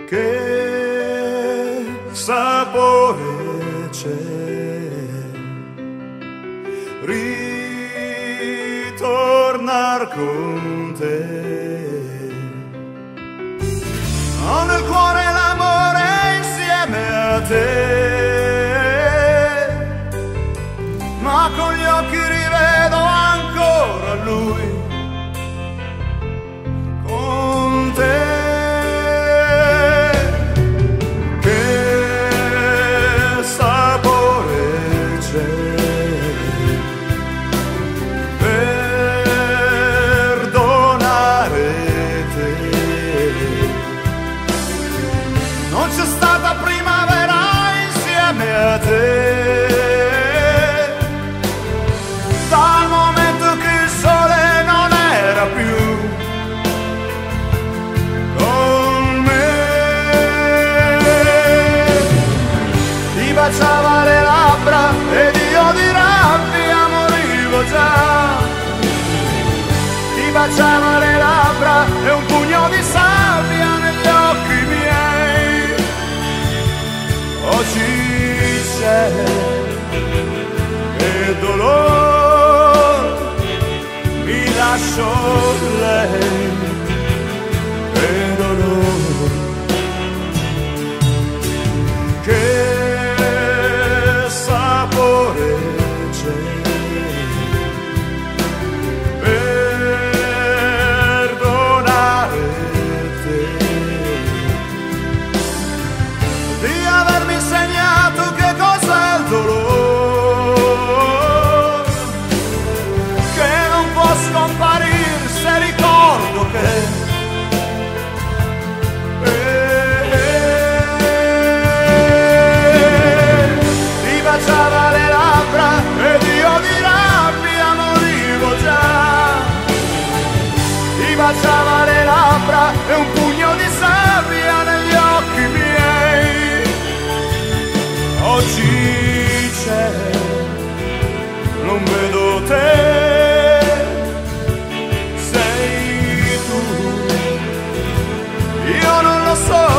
Che sapore c'è ritornar con te. Ho nel cuore l'amore insieme a te, ma con gli occhi rivedo ancora lui, con te. Dal momento che il sole non era più con me, ti baciava le labbra ed io di rabbia morivo già. Ti baciava le labbra e un pugno di sabbia negli occhi miei. Oggi c'è e dolore, mi lascio lei e dolore. Che sapore c'è perdonare te, di avermi insegnato che cos'è il dolore, che non può scomparire se ricordo che ti baciava le labbra ed io di rabbia morivo già. Ti baciava le labbra e un pugno di sabbia negli occhi miei. Oggi c'è, non vedo te, sei tu, io non lo so